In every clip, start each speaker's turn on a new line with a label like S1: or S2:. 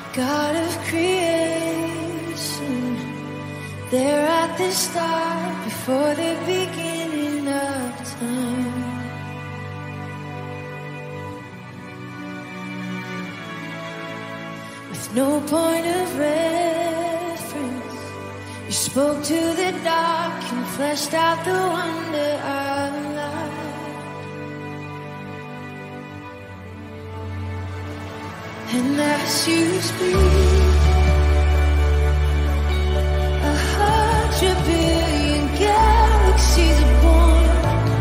S1: God of creation, there at the start, before the beginning of time. With no point of reference, you spoke to the dark and fleshed out the wonder of life. And as you speak, 100 billion galaxies are born.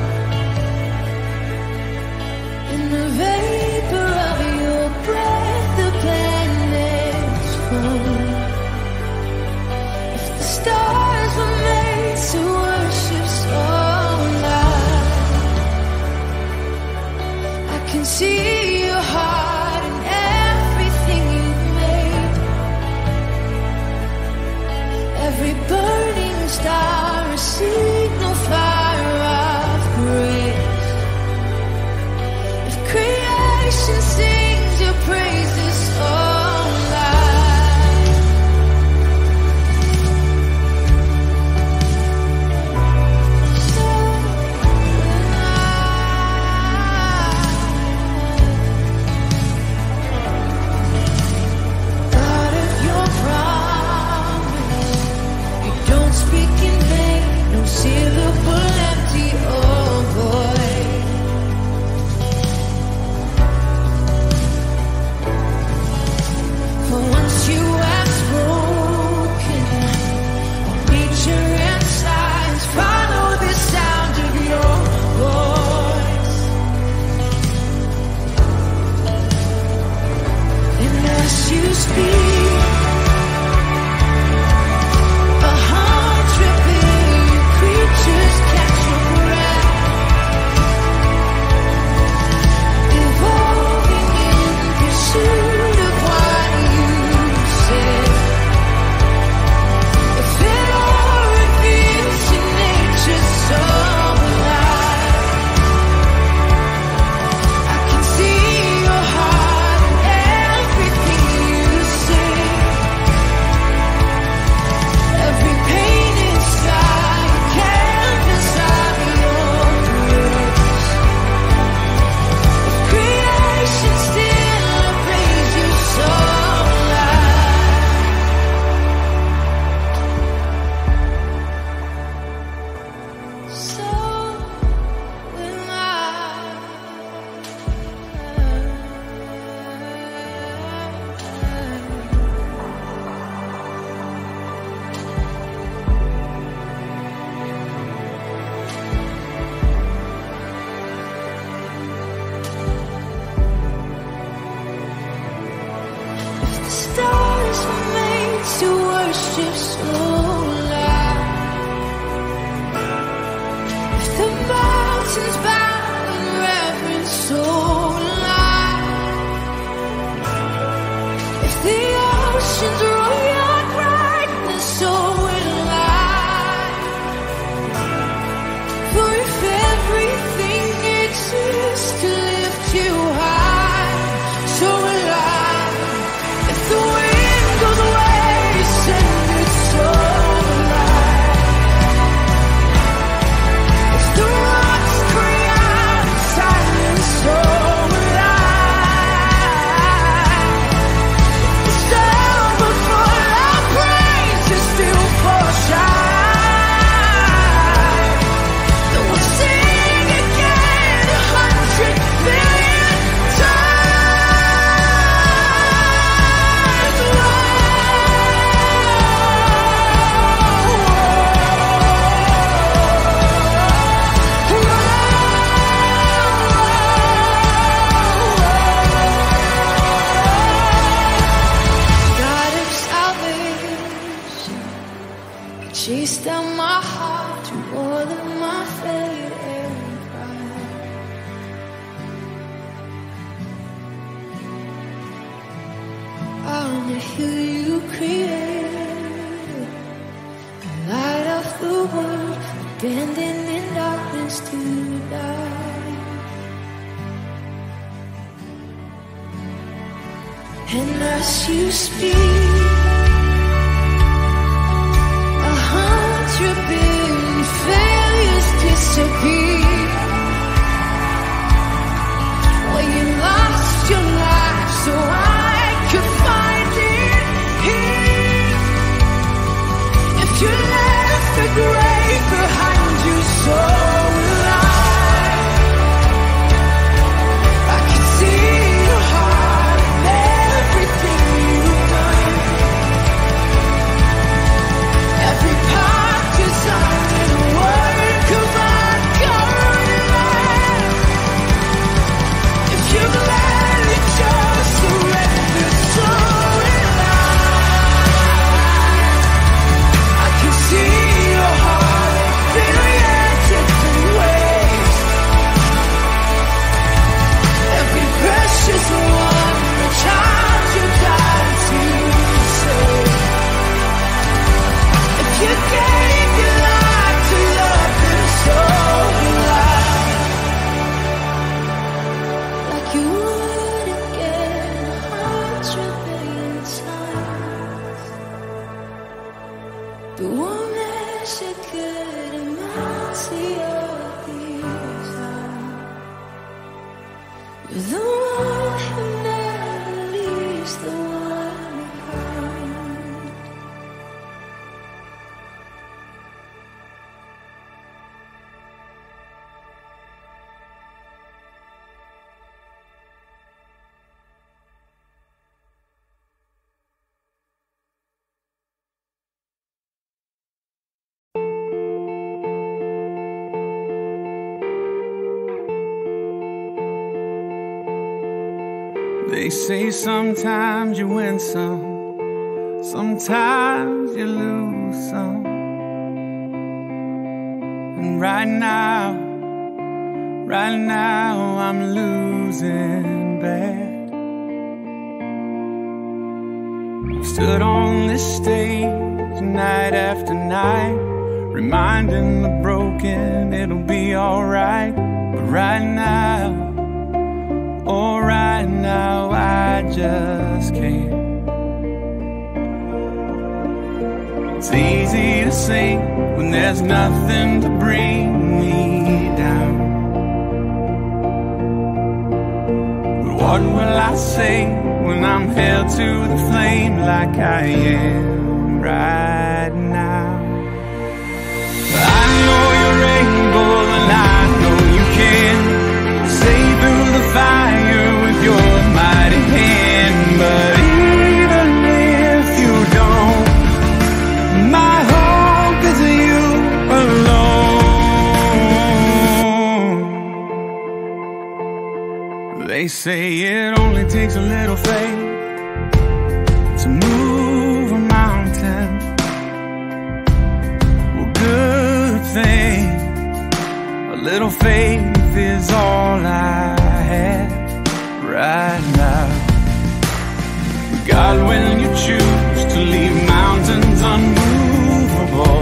S1: In the vapor of your breath, the planets form. If the stars were made to worship so light, I can see your heart in everything you've made. Every burning star, a signal fire of grace. If creation sings your praises so loud, so loud. God of your promise, you don't speak in vain, no syllable empty or void. For once you have spoken, all nature and science follow the sound of your voice. And as you speak, 100 billion creatures catch your breath, evolving in pursuit of what you said. If it all reveals your nature so alive, I can see your heart in everything you say. Every pain inside, canvas of your grace. If creation still praise you so loud, so will I. If the stars were made to worship so loud, if the mountains bow in reverence so loud, if the oceans roar your brightness so alive, for if everything exists to lift you high, so alive. If the wind goes away, send it so alive. If the rocks cry out in silence, so alive. The sound before our praises still for shine. Then we'll sing again 100 billion God of salvation, you chased down my heart to more than my failure and pride. On the hill you created, the light of the world, abandoned in darkness to die. And as you speak, 100 billion failures disappear. Well, you lost your life so I could find it here. If you left the grave behind you, so will I. I can see your heart and everything you've done. Every part designed in a work of art, covered love. If you're gladly just surrender, so will I can see your heart and react different ways. Every precious one, a child you died to save. If you gave your life to love them, so will I. Like you would again 100 billion times. The one that's a good mighty of these eyes. You're the one who never leaves the one behind.
S2: They say sometimes you win some, sometimes you lose some. And right now I'm losing bad. I've stood on this stage night after night, reminding the broken it'll be alright. But right now, oh, right now I just can't. It's easy to sing when there's nothing to bring me down. But what will I say when I'm held to the flame like I am right now? I know you're able and I know you can say through the fire with your mighty hand. But even if you don't, my hope is you alone. They say it only takes a little faith to move a mountain. Well, good thing, a little faith is all I have right now. God, when you choose to leave mountains unmovable,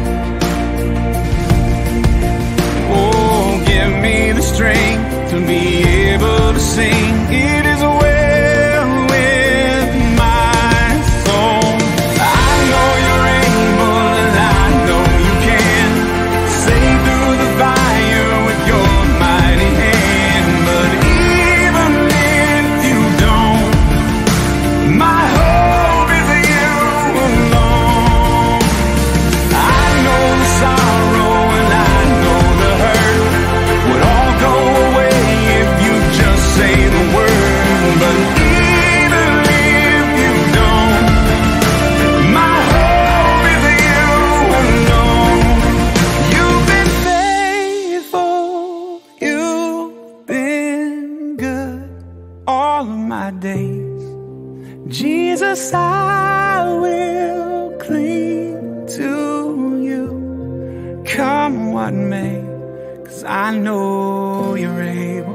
S2: oh, give me the strength to be able to sing. It is well with my soul. I know you're able and I know you can say through the fire with your mighty hand. But even if you don't, my hope is you alone. I know the sorrow and I know the hurt would all go away if you just say the word. But even if you don't, my hope is you alone. You've been faithful, you've been good all of my days. Jesus, I will cling to you, come what may, 'cause I know you're able,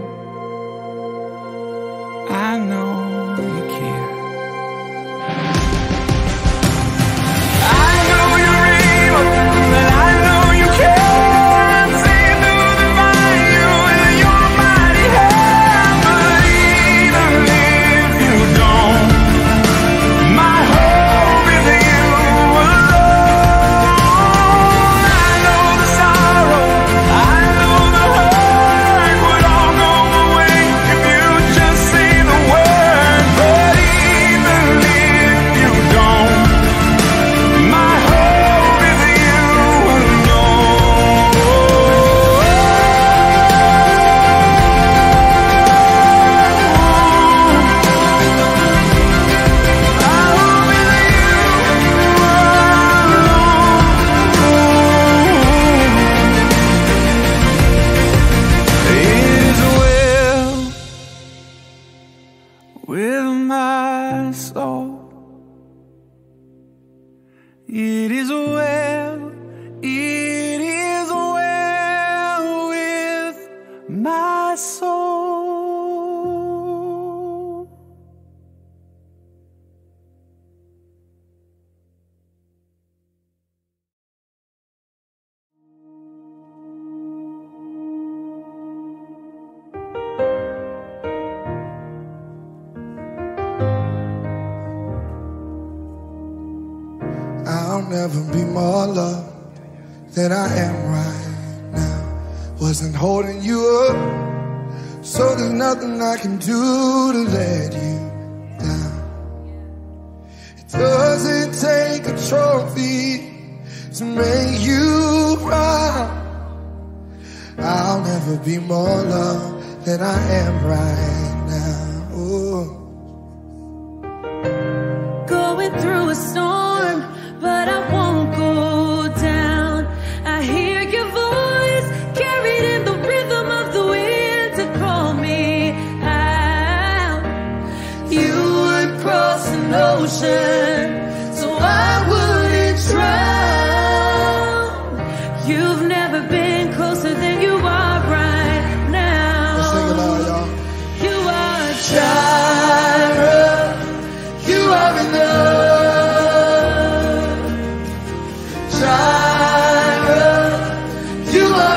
S2: I know you can. I know you're able, and I know you can. See through the fire with your mighty hand. But even if you don't, It is well with my soul.
S3: I'll never be more loved than I am right now. Wasn't holding you up, so there's nothing I can do to let you down. It doesn't take a trophy to make you proud. I'll never be more loved than I am right now. Ooh.
S1: Going through a storm, but I won't go down. I hear your voice carried in the rhythm of the wind to call me out. You would cross an ocean so I wouldn't drown. You've never been closer than you are right now.
S3: Let's sing it loud, y'all.
S1: You are Jireh. You are enough. Jireh, you are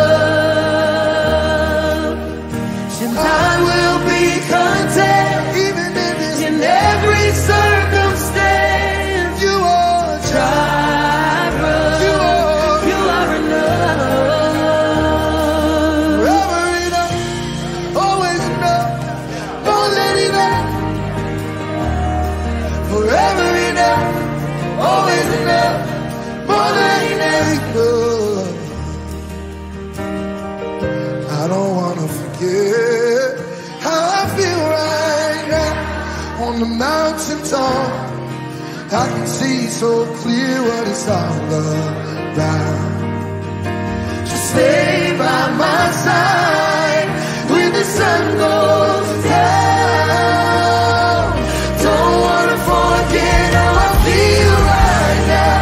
S1: enough. And I will be content even in every circumstance.
S3: You are
S1: Jireh, you are enough.
S3: forever enough, always enough, more than enough. Forever enough, always enough, more than enough. I don't wanna forget how I feel right now on the mountain top. I can see so clear what it's all about. Just stay by my side when the sun goes down. Don't wanna forget how I feel right now.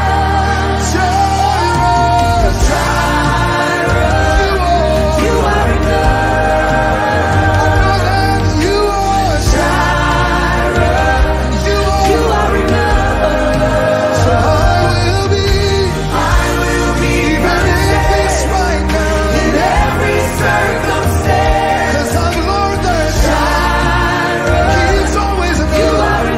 S3: Jireh, Jireh,
S1: You are enough.
S3: I know that you are
S1: Jireh,
S3: you
S1: you
S3: are.
S1: are enough.
S3: So I will be even if it's right now.
S1: In every circumstance.
S3: 'Cause I've learned that
S1: Jireh,
S3: He's always
S1: you
S3: enough.
S1: are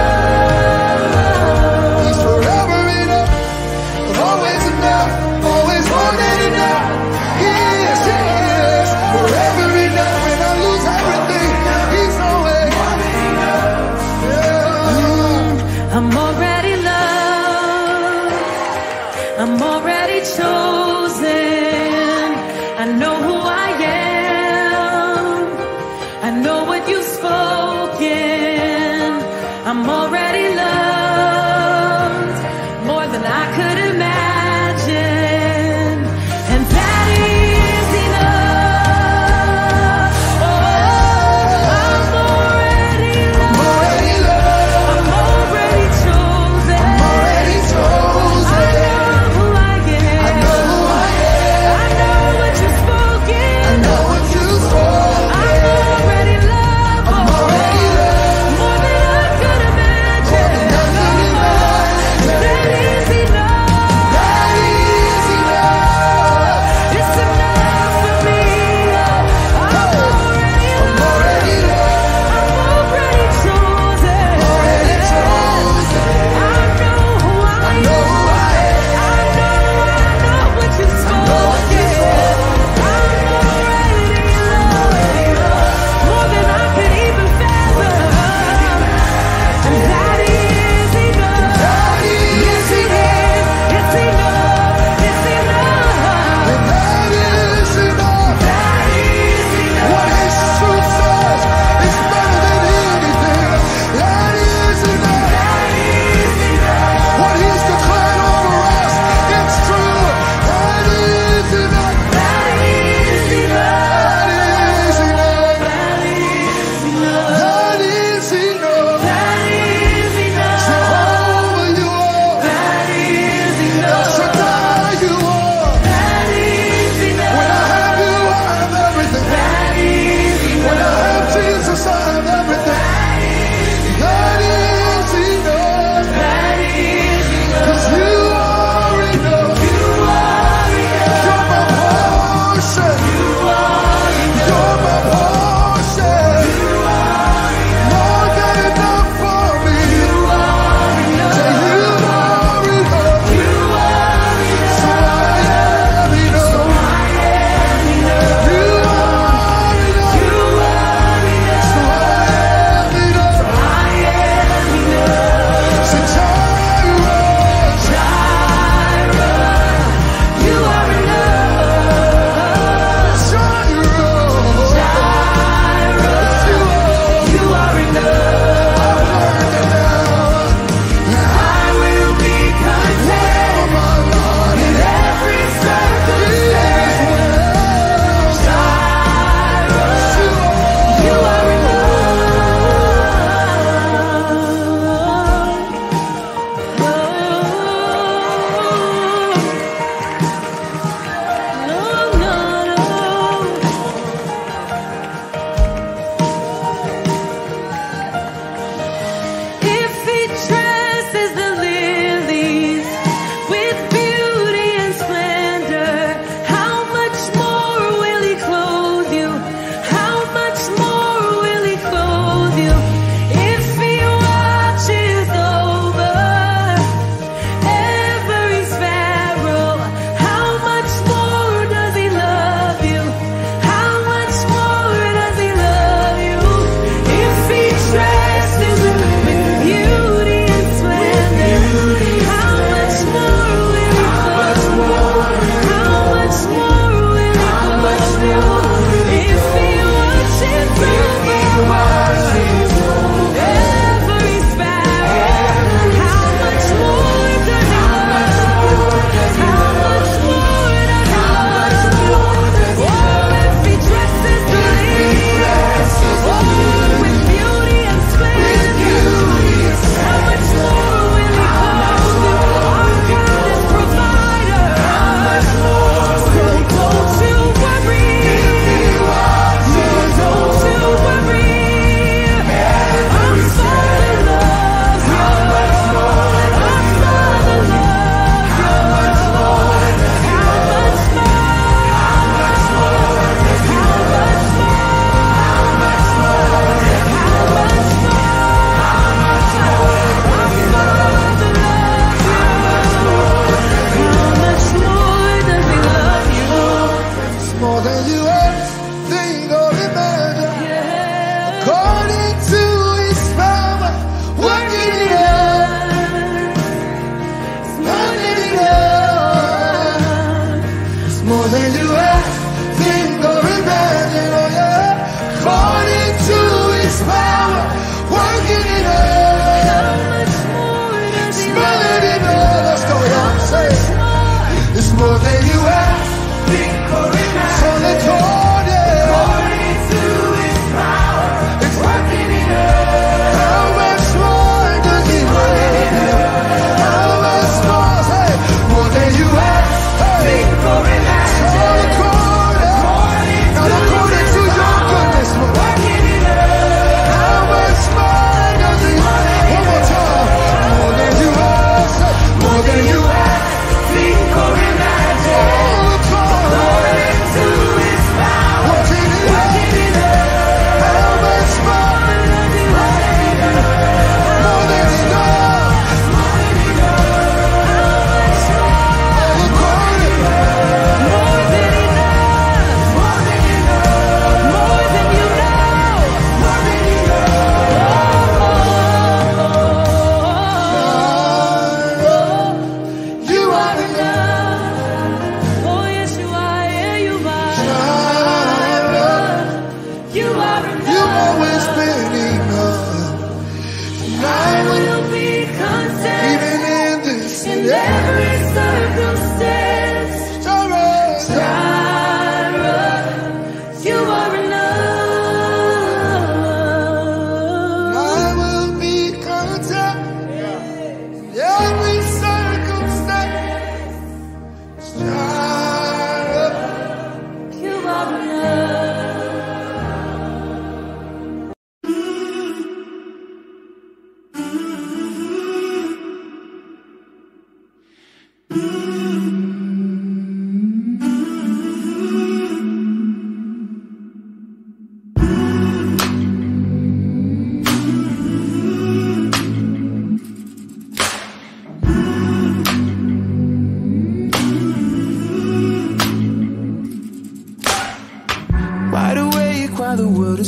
S1: enough.
S3: He's forever enough, always enough, always more than enough. He is forever enough. When I lose everything, He's always yeah.
S1: I'm already loved. I'm already chosen. I know who I am. I know what you've spoken. I'm already loved more than I could imagine. And that is enough. Oh, I'm already loved.
S3: Already loved,
S1: I'm already chosen.
S3: already chosen.
S1: I know who I am.
S3: I know who I am.
S1: I know what you've spoken.
S3: I know what you spoke.
S1: I'm already loved.
S3: I'm already loved,
S1: More than I could imagine.
S3: more than I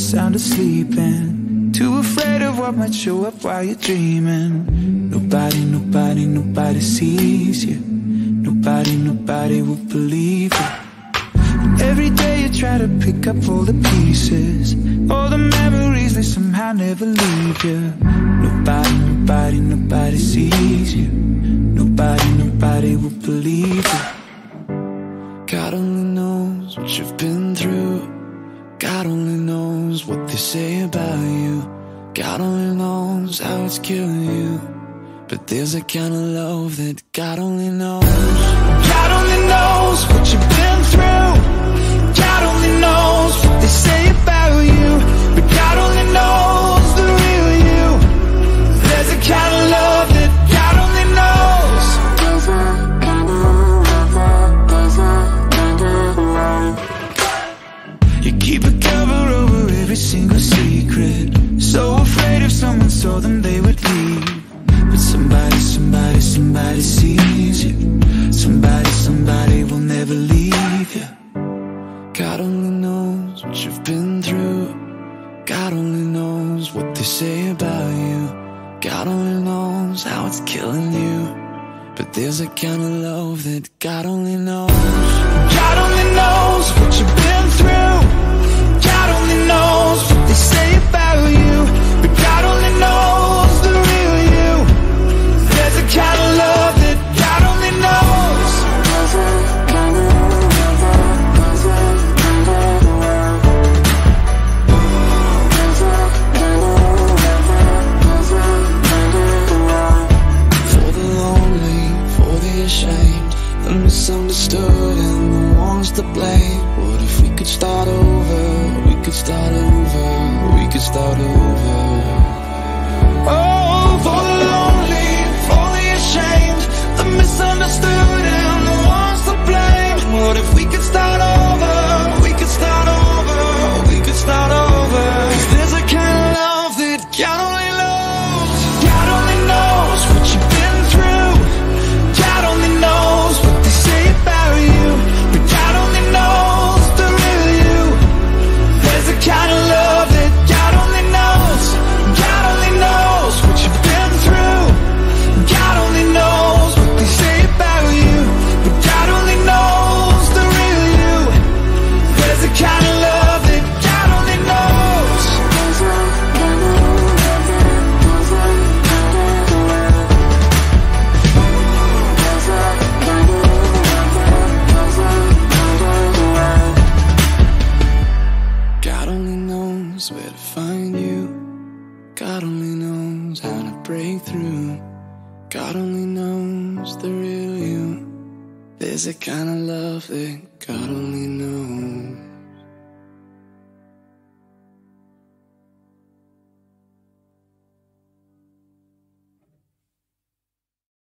S2: sound asleep and too afraid of what might show up while you're dreaming. Nobody, nobody, nobody sees you. Nobody, nobody will believe you. And every day you try to pick up all the pieces, all the memories, they somehow never leave you. Nobody, nobody, nobody sees you. Nobody, nobody will believe you.
S4: God only knows what you've been through. God only knows what they say about you. God only knows how it's killing you. But there's a kind of love that God only knows. God only knows what you've been through. God only knows what they say about you. But God only knows the real you. There's a kind of love that God only knows. You keep a cover over every single secret, so afraid if someone saw them they would leave. But somebody, somebody, somebody sees you. Somebody, somebody will never leave you. God only knows what you've been through. God only knows what they say about you. God only knows how it's killing you. But there's a kind of love that God only knows. God only knows what you've been through. God only knows what they say about you. But God only knows the real you. There's a kind of love that God only knows. For the lonely, for the ashamed, the misunderstood and the ones to blame. What if we could start over? We could start over. We could start over. Oh, for the lonely, for the ashamed, the misunderstood and the ones to blame. What if we could start over? We could start over. We could start over. 'Cause there's a kind of love that God only knows. God only knows what you've been through. God only knows what they say about you. But God only knows the real you. There's a kind of love that God only knows. God only knows what you've been through. God only knows what they say about you. But God only knows the real you. There's a kind of love that God only knows. God only knows where to find you. God only knows how to break through. God only knows the real you. There's a kind of love that God only knows.